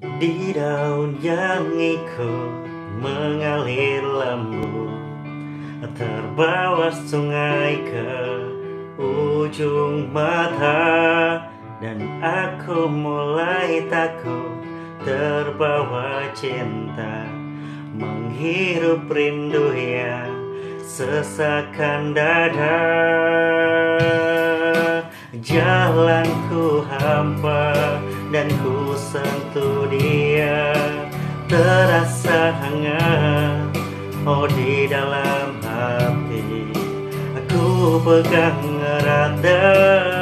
Di daun yang ikut mengalir lembut, terbawa sungai ke ujung mata, dan aku mulai takut terbawa cinta, menghirup rindu yang sesakan dada. Jalanku hampa dan ku sentuh dia, terasa hangat, oh di dalam hati. Aku pegang erat